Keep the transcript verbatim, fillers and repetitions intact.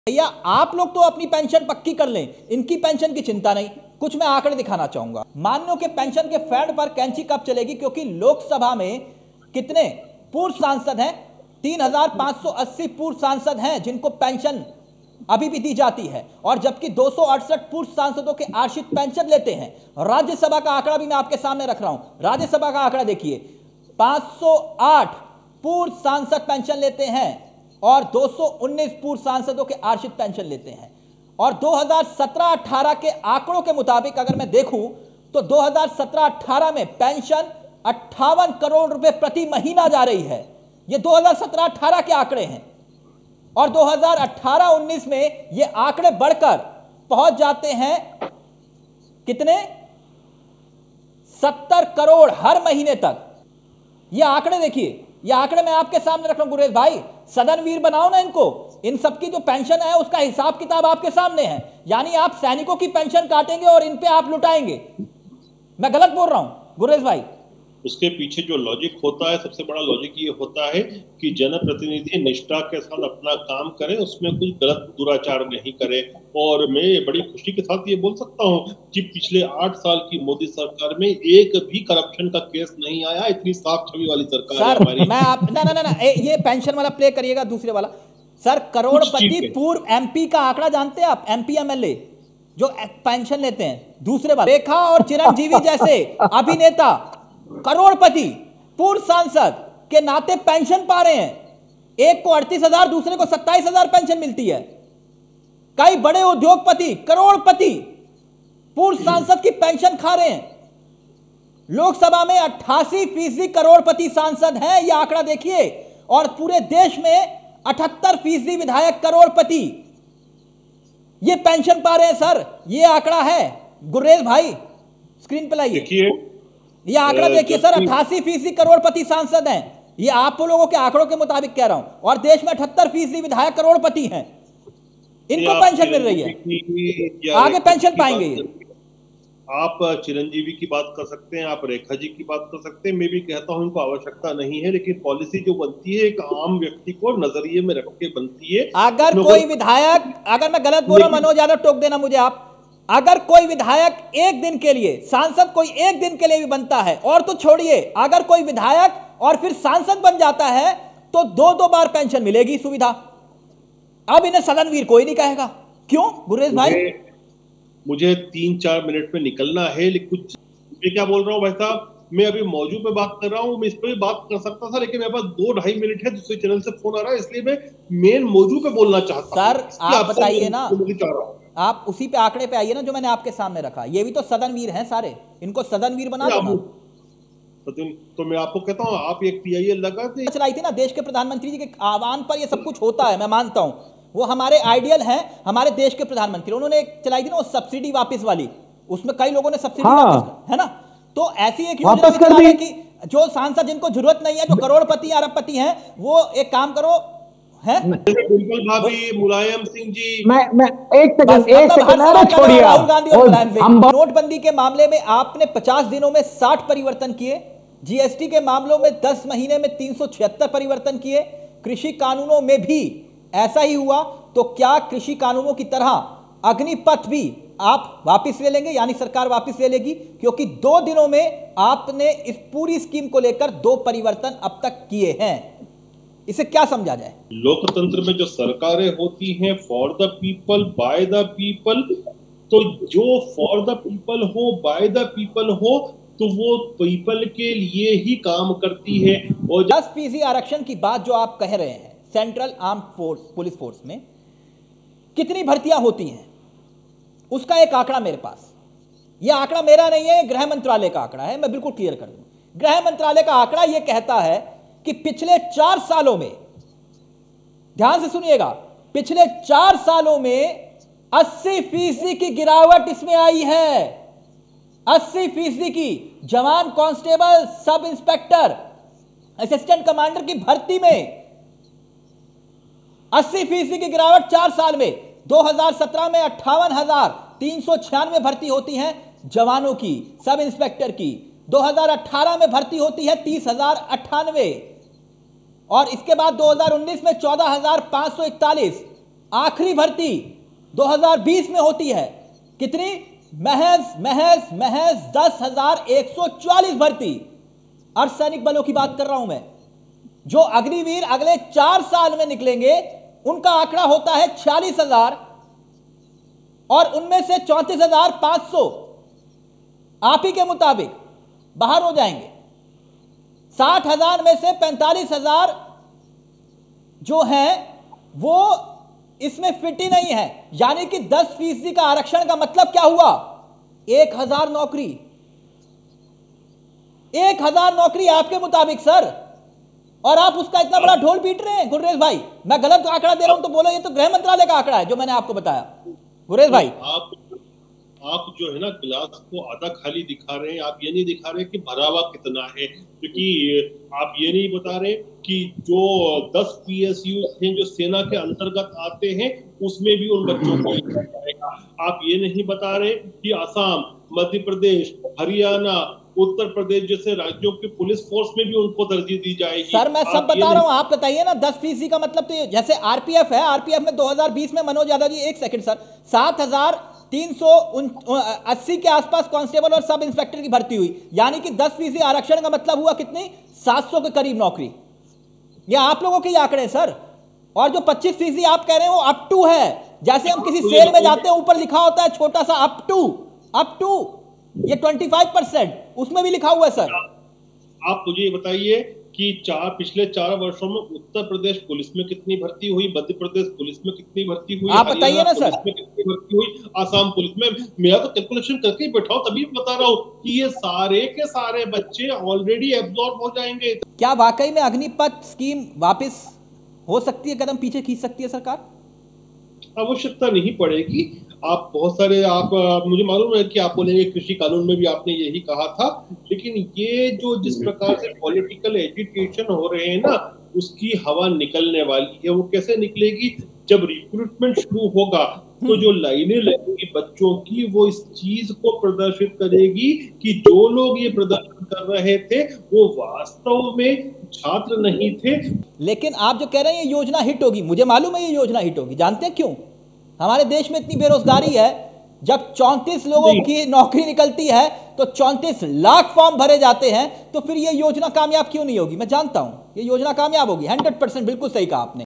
भैया आप लोग तो अपनी पेंशन पक्की कर लें, इनकी पेंशन की चिंता नहीं। कुछ मैं आंकड़े दिखाना चाहूंगा। मान लो कि पेंशन के फैड पर कैंची कब चलेगी, क्योंकि लोकसभा में कितने पूर्व सांसद हैं? तीन हजार पांच सौ अस्सी पूर्व सांसद हैं जिनको पेंशन अभी भी दी जाती है, और जबकि दो सौ अड़सठ पूर्व सांसदों के आश्रित पेंशन लेते हैं। राज्यसभा का आंकड़ा भी मैं आपके सामने रख रहा हूं। राज्यसभा का आंकड़ा देखिए, पांच सौ आठ पूर्व सांसद पेंशन लेते हैं और दो सौ उन्नीस पूर्व सांसदों के आश्रित पेंशन लेते हैं। और दो हज़ार सत्रह अठारह के आंकड़ों के मुताबिक अगर मैं देखूं तो दो हज़ार सत्रह अठारह में पेंशन अट्ठावन करोड़ रुपए प्रति महीना जा रही है। ये दो हज़ार सत्रह अठारह के आंकड़े हैं, और दो हज़ार अठारह उन्नीस में ये आंकड़े बढ़कर पहुंच जाते हैं कितने? सत्तर करोड़ हर महीने तक। ये आंकड़े देखिए, ये आंकड़े मैं आपके सामने रख रहा हूं। गुरेज भाई, सदन वीर बनाओ ना इनको। इन सबकी जो पेंशन है उसका हिसाब किताब आपके सामने है। यानी आप सैनिकों की पेंशन काटेंगे और इन पे आप लुटाएंगे। मैं गलत बोल रहा हूं गुरेज भाई? उसके पीछे जो लॉजिक होता है, सबसे बड़ा लॉजिक ये होता है कि जनप्रतिनिधि निष्ठा के साथ अपना काम करें, उसमें कुछ गलत दुराचार नहीं करे। और मैं बड़ी खुशी के साथ ये बोल सकता हूँ कि पिछले आठ साल की मोदी सरकार में एक भी करप्शन का केस नहीं आया। इतनी साफ छवि वाली सरकार है हमारी। मैं आप ना ना ना, ना ये पेंशन वाला प्ले करिएगा, दूसरे वाला सर। करोड़पति पूर्व एमपी का आंकड़ा जानते हैं आप? एमपी एमएलए जो पेंशन लेते हैं। दूसरे वाला रेखा और चिरंजीवी जैसे अभिनेता करोड़पति पूर्व सांसद के नाते पेंशन पा रहे हैं। एक को अड़तीस हजार, दूसरे को सत्ताईस हजार पेंशन मिलती है। कई बड़े उद्योगपति करोड़पति पूर्व सांसद की पेंशन खा रहे हैं। लोकसभा में अट्ठासी फीसदी करोड़पति सांसद हैं, यह आंकड़ा देखिए। और पूरे देश में अठहत्तर फीसदी विधायक करोड़पति ये पेंशन पा रहे हैं सर। ये आंकड़ा है गुरेज भाई, स्क्रीन पे लाइए। ये आंकड़ा देखिए सर, अट्ठासी फीसदी करोड़पति सांसद हैं। ये आप लोगों के आंकड़ों के मुताबिक कह रहा हूं। और देश में अठहत्तर फीसदी विधायक करोड़पति हैं, इनको पेंशन मिल रही है। आगे पेंशन पाएंगे ये। आप चिरंजीवी की बात कर सकते हैं, आप रेखा जी की बात कर सकते हैं। मैं भी कहता हूं इनको आवश्यकता नहीं है, लेकिन पॉलिसी जो बनती है एक आम व्यक्ति को नजरिए में रख के बनती है। अगर कोई विधायक, अगर मैं गलत बोल रहा हूं मनोज यादव टोक देना मुझे आप, अगर कोई विधायक एक दिन के लिए, सांसद कोई एक दिन के लिए भी बनता है, और तो छोड़िए, अगर कोई विधायक और फिर सांसद बन जाता है तो दो दो बार पेंशन मिलेगी सुविधा। अब इन्हें सदनवीर कोई नहीं कहेगा। क्यों गुरेज भाई? मुझे तीन चार मिनट में निकलना है, लेकिन कुछ मैं क्या बोल रहा हूँ भाई साहब, मैं अभी मौजू पे बात कर रहा हूँ। मैं इस पे भी बात कर सकता था, लेकिन मेरे पास दो ढाई मिनट है, दूसरे चैनल से फोन आ रहा है, इसलिए मैं मेन मौजू पे बोलना चाहता हूँ। सर आप बताइए ना, आप उसी पे आंकड़े पे आइए ना जो मैंने आपके सामने रखा। ये भी तो सदनवीर हैं सारे, इनको सदनवीर बना दो ना। तो, तो मैं आपको कहता हूँ, आप एक टीआईएल लगा दे। चलाई थी ना देश के प्रधानमंत्री जी के आह्वान पर, ये सब कुछ होता है, मैं मानता हूं। वो हमारे आइडियल हैं, हमारे देश के प्रधानमंत्री। उन्होंने एक चलाई थी ना वो सब्सिडी वापस वाली, उसमें कई लोगों ने सब्सिडी हाँ। वापस, है ना? तो ऐसी एक योजना चला है कि जो सांसद जिनको जरूरत नहीं है, जो करोड़पति अरबपति हैं, वो एक काम करो है बिल्कुल भाभी, मुलायम सिंह जी। मैं मैं एक सेकंड एक सेकंड छोड़िए। राहुल गांधी और मुलायम सिंह। नोटबंदी के मामले में आपने पचास दिनों में साठ परिवर्तन किए। जीएसटी के मामलों में दस महीने में तीन सौ छिहत्तर परिवर्तन किए। कृषि कानूनों में भी ऐसा ही हुआ। तो क्या कृषि कानूनों की तरह अग्निपथ भी आप वापस ले लेंगे, यानी सरकार वापस ले लेगी? क्योंकि दो दिनों में आपने इस पूरी स्कीम को लेकर दो परिवर्तन अब तक किए हैं। इसे क्या समझा जाए? लोकतंत्र में जो सरकारें होती हैं for the people by the people, तो जो फॉर द पीपल हो बाय द पीपल हो तो वो पीपल के लिए ही काम करती है। और दस फीसदी आरक्षण की बात जो आप कह रहे हैं, central arm force police force में कितनी भर्तियां होती हैं, उसका एक आंकड़ा मेरे पास। यह आंकड़ा मेरा नहीं है, गृह मंत्रालय का आंकड़ा है। मैं बिल्कुल क्लियर कर दूं, गृह मंत्रालय का आंकड़ा यह कहता है कि पिछले चार सालों में, ध्यान से सुनिएगा, पिछले चार सालों में अस्सी फीसदी की गिरावट इसमें आई है। अस्सी फीसदी की जवान, constable, sub inspector, assistant commander की भर्ती में अस्सी फीसदी की गिरावट चार साल में। दो हज़ार सत्रह में अट्ठावन हजार तीन सौ छियानवे भर्ती होती हैं जवानों की, सब इंस्पेक्टर की। दो हज़ार अठारह में भर्ती होती है तीस हजार अट्ठानवे, और इसके बाद दो हज़ार उन्नीस में चौदह हजार पांच सौ इकतालीस। आखिरी भर्ती दो हज़ार बीस में होती है। कितनी? महज महज महज दस हजार एक सौ चालीस भर्ती। अर्धसैनिक बलों की बात कर रहा हूं मैं। जो अग्निवीर अगले चार साल में निकलेंगे उनका आंकड़ा होता है छियालीस हजार और उनमें से चौंतीस हजार पांच सौ आप ही के मुताबिक बाहर हो जाएंगे। साठ हजार में से पैंतालीस हजार जो है वो इसमें फिट ही नहीं है। यानी कि दस फीसदी का आरक्षण का मतलब क्या हुआ? एक हजार नौकरी, एक हजार नौकरी आपके मुताबिक सर, और आप उसका इतना बड़ा ढोल पीट रहे हैं। गुरेज भाई, मैं गलत आंकड़ा दे रहा हूं तो बोलो, ये तो गृह मंत्रालय का आंकड़ा है जो मैंने आपको बताया। गुरेज भाई, आप आप जो है ना गिलास को आधा खाली दिखा रहे हैं, आप ये नहीं दिखा रहे कि भरा हुआ कितना है, क्योंकि आप ये नहीं बता रहे कि जो दस पीएसयू हैं जो सेना के अंतर्गत आते हैं उसमें भी उन बच्चों को लिया जाएगा। आप ये नहीं बता रहे कि असम, मध्य प्रदेश, हरियाणा, उत्तर प्रदेश जैसे राज्यों के पुलिस फोर्स में भी उनको तरजीह दी जाएगी। सर मैं सब बता रहा हूं, आप बताइए ना। दस फीसदी का मतलब तो जैसे आरपीएफ है, आरपीएफ में दो हज़ार बीस में मनोज यादव जी, एक सेकंड सर, सात हजार तीन सौ अस्सी के आसपास कांस्टेबल और सब इंस्पेक्टर की भर्ती हुई। यानी कि दस फीसदी आरक्षण का मतलब हुआ कितनी? सात सौ के करीब नौकरी। ये आप लोगों के आंकड़े सर। और जो पच्चीस फीसदी आप कह रहे हैं वो अप टू है। जैसे हम किसी सेल में जाते हैं ऊपर लिखा होता है छोटा सा अप टू, अप टू, ये पच्चीस परसेंट उसमें भी लिखा हुआ है सर। आप मुझे ये बताइए कि चार पिछले चार वर्षों में उत्तर प्रदेश पुलिस में कितनी भर्ती हुई, मध्य प्रदेश पुलिस में कितनी भर्ती हुई, आप बताइए ना सर, में कितनी भर्ती हुई, आसाम पुलिस में। मेरा तो कैलकुलेशन करके ही बैठाओ, तभी बता रहा हूँ कि ये सारे के सारे बच्चे ऑलरेडी एब्जॉर्ब हो जाएंगे। क्या वाकई में अग्निपथ स्कीम वापस हो सकती है, कदम पीछे खींच सकती है सरकार? आवश्यकता नहीं पड़ेगी। आप बहुत सारे आप मुझे मालूम है कि आप बोलेंगे कृषि कानून में भी आपने यही कहा था, लेकिन ये जो जिस प्रकार से पॉलिटिकल एजिटेशन हो रहे हैं ना, उसकी हवा निकलने वाली है। वो कैसे निकलेगी? जब रिक्रूटमेंट शुरू होगा तो जो लाइनें लगेंगी बच्चों की, वो इस चीज को प्रदर्शित करेगी कि जो लोग ये प्रदर्शन कर रहे थे वो वास्तव में छात्र नहीं थे। लेकिन आप जो कह रहे हैं ये योजना हिट होगी, मुझे मालूम है ये योजना हिट होगी। जानते हैं क्यों? हमारे देश में इतनी बेरोजगारी है, जब चौंतीस लोगों की नौकरी निकलती है तो चौंतीस लाख फॉर्म भरे जाते हैं, तो फिर ये योजना कामयाब क्यों नहीं होगी? मैं जानता हूं ये योजना कामयाब होगी, हंड्रेड परसेंट। बिल्कुल सही कहा आपने।